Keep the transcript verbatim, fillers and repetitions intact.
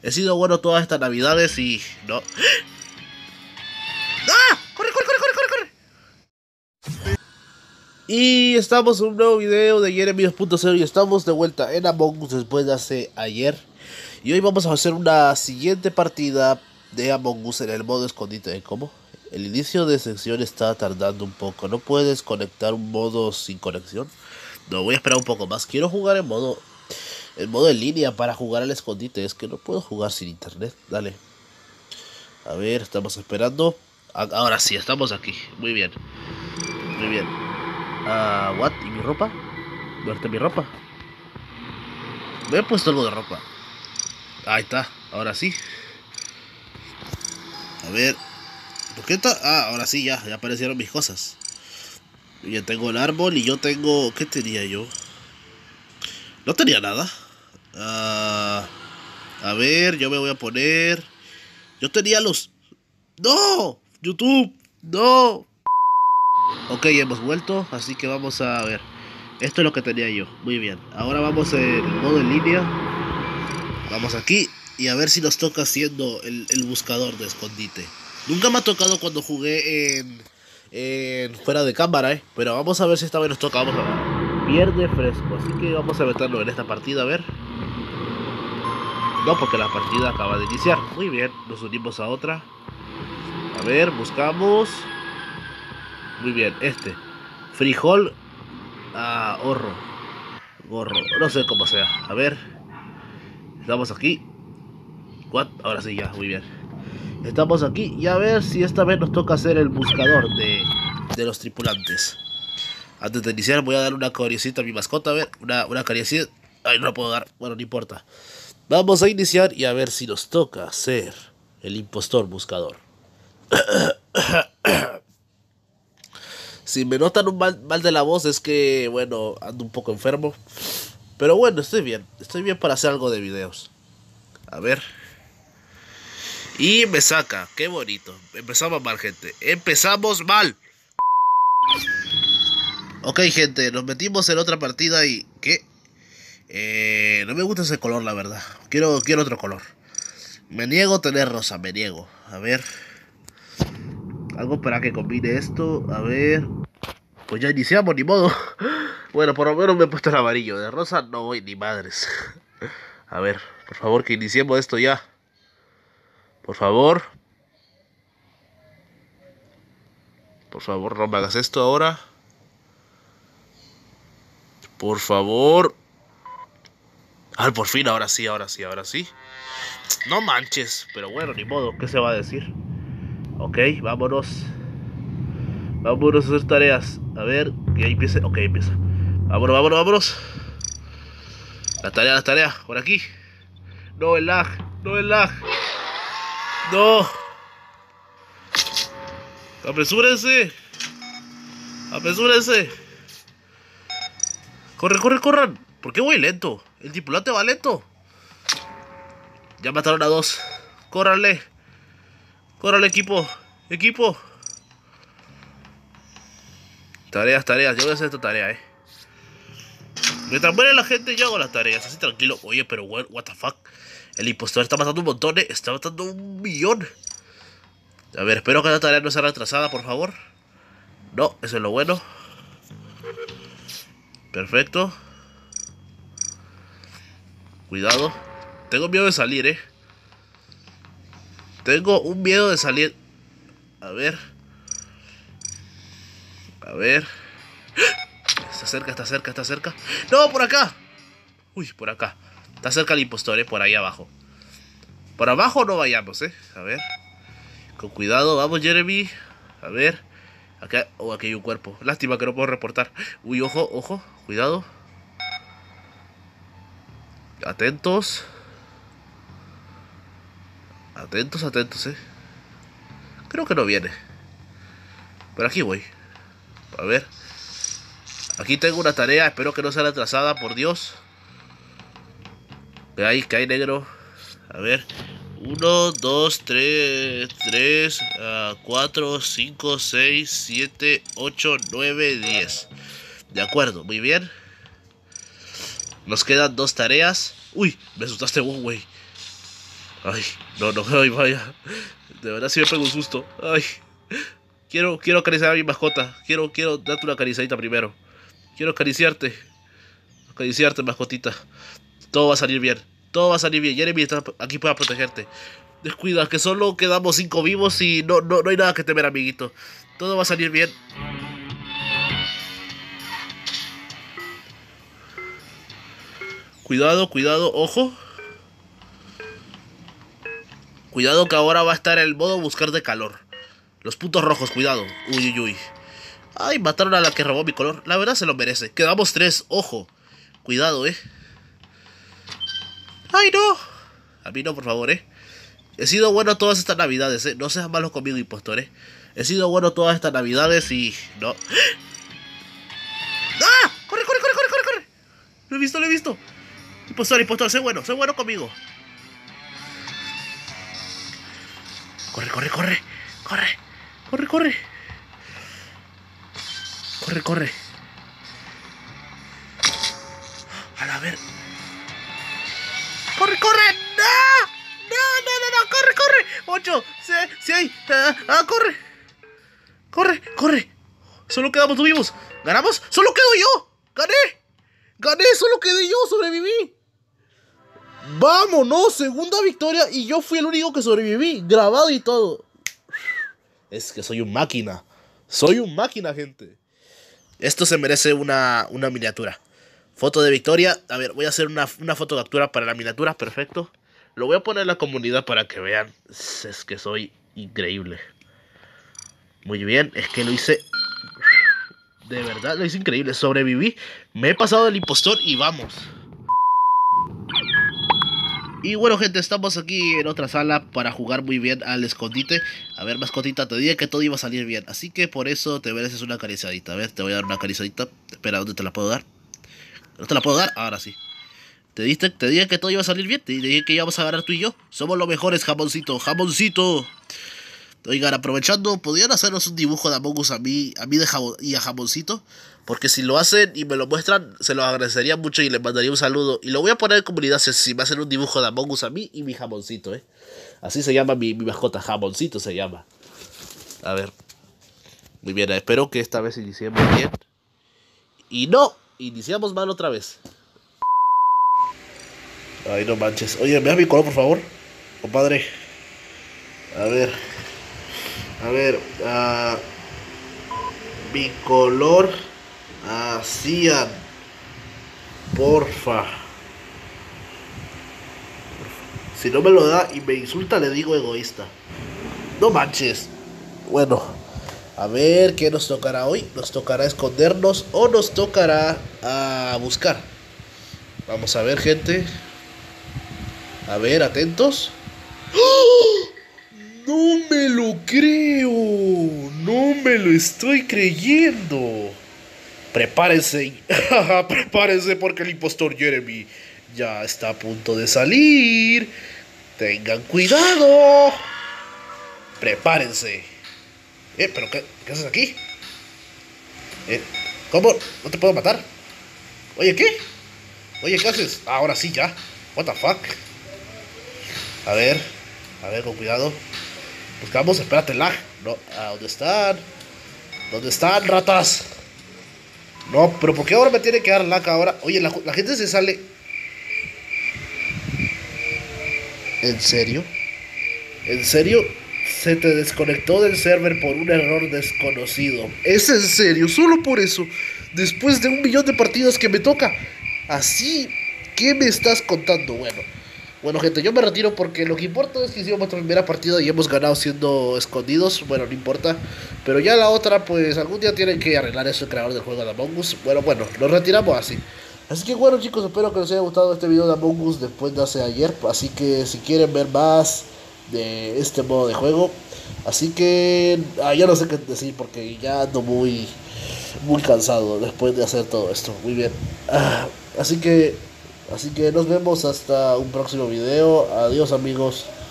He sido bueno todas estas navidades y... no. ¡Ah! ¡Corre, corre, corre, corre, corre, corre! Y estamos en un nuevo video de Jeremy dos punto cero y estamos de vuelta en Among Us después de hace ayer. Y hoy vamos a hacer una siguiente partida de Among Us en el modo escondite. ¿Cómo? El inicio de sección está tardando un poco. ¿No puedes conectar un modo sin conexión? No, voy a esperar un poco más. Quiero jugar en modo... En modo en línea para jugar al escondite. Es que no puedo jugar sin internet. Dale. A ver, estamos esperando. Ahora sí, estamos aquí. Muy bien. Muy bien. Ah, uh, what? ¿Y mi ropa? ¿Dónde está mi ropa? Me he puesto algo de ropa. Ahí está. Ahora sí. A ver. ¿Por qué está? Ah, ahora sí, ya. Ya aparecieron mis cosas. Ya tengo el árbol y yo tengo... ¿Qué tenía yo? No tenía nada. Uh, a ver, yo me voy a poner... Yo tenía los... ¡No! YouTube. ¡No! Ok, hemos vuelto. Así que vamos a ver. Esto es lo que tenía yo. Muy bien. Ahora vamos en modo en línea. Vamos aquí. Y a ver si nos toca siendo el, el buscador de escondite. Nunca me ha tocado cuando jugué en... en fuera de cámara, eh. Pero vamos a ver si esta vez nos toca. Vamos a ver. Pierde fresco. Así que vamos a meterlo en esta partida. A ver. No, porque la partida acaba de iniciar. Muy bien. Nos unimos a otra. A ver, buscamos. Muy bien, este. Frijol. Ah, horro. Gorro. No sé cómo sea. A ver. Estamos aquí. What? Ahora sí, ya. Muy bien. Estamos aquí. Y a ver si esta vez nos toca hacer el buscador de, de los tripulantes. Antes de iniciar voy a dar una cariecita a mi mascota. A ver. Una, una cariecita. Ay, no la puedo dar. Bueno, no importa. Vamos a iniciar y a ver si nos toca ser el impostor buscador. Si me notan un mal, mal de la voz es que, bueno, ando un poco enfermo. Pero bueno, estoy bien. Estoy bien para hacer algo de videos. A ver. Y me saca. Qué bonito. Empezamos mal, gente. Empezamos mal. Ok, gente. Nos metimos en otra partida y... ¿Qué? Eh, no me gusta ese color, la verdad. Quiero, quiero otro color. Me niego a tener rosa. Me niego. A ver... Algo para que combine esto. A ver. Pues ya iniciamos, ni modo. Bueno, por lo menos me he puesto el amarillo. De rosa no voy ni madres. A ver, por favor que iniciemos esto ya. Por favor. Por favor, no me hagas esto ahora. Por favor. Ay, por fin, ahora sí, ahora sí, ahora sí. No manches. Pero bueno, ni modo, ¿qué se va a decir? Ok, vámonos. Vámonos a hacer tareas. A ver, que ahí empiece. Ok, empieza. Vámonos, vámonos, vámonos. La tarea, la tarea. Por aquí. No, el lag. No, el lag. No. Apresúrense. Apresúrense. Corre, corre, corran. ¿Por qué voy lento? El tripulante va lento. Ya mataron a dos. Córranle. Córranle, equipo. Equipo. Tareas, tareas. Yo voy a hacer esta tarea, eh. Mientras muere la gente, yo hago las tareas. Así tranquilo. Oye, pero what, what the fuck. El impostor está matando un montón, eh. Está matando un millón. A ver, espero que la tarea no sea retrasada, por favor. No, eso es lo bueno. Perfecto. Cuidado. Tengo miedo de salir, eh. Tengo un miedo de salir. A ver. A ver. Está cerca, está cerca, está cerca. ¡No, por acá! Uy, por acá. Está cerca el impostor, eh, por ahí abajo. Por abajo no vayamos, eh. A ver. Con cuidado, vamos, Jeremy. A ver. Acá, oh, aquí hay un cuerpo. Lástima que no puedo reportar. Uy, ojo, ojo. Cuidado. Atentos. Atentos, atentos, eh. Creo que no viene. Pero aquí voy. A ver. Aquí tengo una tarea. Espero que no sea retrasada, por Dios. Que hay, que hay, negro. A ver. uno, dos, tres, tres, cuatro, cinco, seis, siete, ocho, nueve, diez. De acuerdo, muy bien. Nos quedan dos tareas. Uy, me asustaste, un güey. Ay, no, no, ay, vaya. De verdad sí me pego un susto. Ay. Quiero, quiero acariciar a mi mascota. Quiero, quiero darte una acariciadita primero. Quiero acariciarte. Acariciarte, mascotita. Todo va a salir bien. Todo va a salir bien. Jeremy está aquí para protegerte. Descuida, que solo quedamos cinco vivos y no, no, no hay nada que temer, amiguito. Todo va a salir bien. Cuidado, cuidado, ojo. Cuidado que ahora va a estar el modo buscar de calor. Los puntos rojos, cuidado. Uy, uy, uy. Ay, mataron a la que robó mi color. La verdad se lo merece. Quedamos tres, ojo. Cuidado, eh. Ay, no. A mí no, por favor, eh. He sido bueno todas estas navidades, eh. No seas malo conmigo, impostor, eh. He sido bueno todas estas navidades y... No. ¡Ah! ¡Corre, corre, corre, corre, corre, corre! Lo he visto, lo he visto. Impostor, impostor, sé bueno, sé bueno conmigo. Corre, corre, corre. Corre, corre, corre. Corre, corre. A la ver. ¡Corre, corre! ¡No! ¡No, no, no, no! ¡Corre, corre! ¡Ocho! ¡Sí, sí hay! ¡Ah, ah, corre! ¡Corre, corre! Solo quedamos vivos. ¿Ganamos? ¡Solo quedo yo! ¡Gané! ¡Gané! ¡Solo quedé yo! ¡Sobreviví! ¡Vámonos! Segunda victoria y yo fui el único que sobreviví. Grabado y todo. Es que soy un máquina. Soy un máquina, gente. Esto se merece una, una miniatura. Foto de victoria. A ver, voy a hacer una, una foto de captura para la miniatura. Perfecto. Lo voy a poner en la comunidad para que vean. Es que soy increíble. Muy bien. Es que lo hice... De verdad, lo hice increíble. Sobreviví. Me he pasado del impostor y vamos. Y bueno, gente, estamos aquí en otra sala para jugar muy bien al escondite. A ver, mascotita, te dije que todo iba a salir bien. Así que por eso te mereces una acariciadita. A ver, te voy a dar una acariciadita. Espera, ¿dónde te la puedo dar? ¿No te la puedo dar? Ahora sí. Te diste, te dije que todo iba a salir bien. Te dije que íbamos a ganar tú y yo. Somos los mejores, jamoncito. ¡Jamoncito! Oigan, aprovechando, ¿podrían hacernos un dibujo de Among Us a mí, a mí de jamon, y a Jamoncito? Porque si lo hacen y me lo muestran, se los agradecería mucho y les mandaría un saludo. Y lo voy a poner en comunidad si me hacen un dibujo de Among Us a mí y mi Jamoncito, ¿eh? Así se llama mi, mi mascota, Jamoncito se llama. A ver. Muy bien, espero que esta vez iniciemos bien. Y no, iniciamos mal otra vez. Ay, no manches. Oye, ¿me das mi color, por favor? Compadre. A ver. A ver. Uh, mi color. Hacían. Porfa. Si no me lo da y me insulta, le digo egoísta. No manches. Bueno. A ver, ¿qué nos tocará hoy? ¿Nos tocará escondernos o nos tocará a buscar? Vamos a ver, gente. A ver, atentos. ¡Oh! No me lo creo. No me lo estoy creyendo. Prepárense. Prepárense porque el impostor Jeremy ya está a punto de salir. Tengan cuidado. Prepárense. Eh, pero ¿qué, qué haces aquí? Eh, ¿cómo? ¿No te puedo matar? Oye, ¿qué? Oye, ¿qué haces? Ah, ahora sí, ya. What the fuck. A ver, a ver, con cuidado. Buscamos, espérate, lag. No, ¿a dónde están? ¿Dónde están, ratas? No, pero ¿por qué ahora me tiene que dar lag ahora? Oye, la, la gente se sale. ¿En serio? ¿En serio? Se te desconectó del server por un error desconocido. ¿Es en serio? Solo por eso. Después de un millón de partidas que me toca. Así, ¿qué me estás contando? Bueno, bueno, gente, yo me retiro porque lo que importa es que hicimos nuestra primera partida y hemos ganado siendo escondidos. Bueno, no importa. Pero ya la otra, pues algún día tienen que arreglar eso el creador del juego de Among Us. Bueno, bueno, nos retiramos así. Así que bueno, chicos, espero que les haya gustado este video de Among Us después de hace ayer. Así que si quieren ver más de este modo de juego, así que ah, ya no sé qué decir porque ya ando muy muy cansado después de hacer todo esto. Muy bien, ah, así que así que nos vemos hasta un próximo video. Adiós, amigos.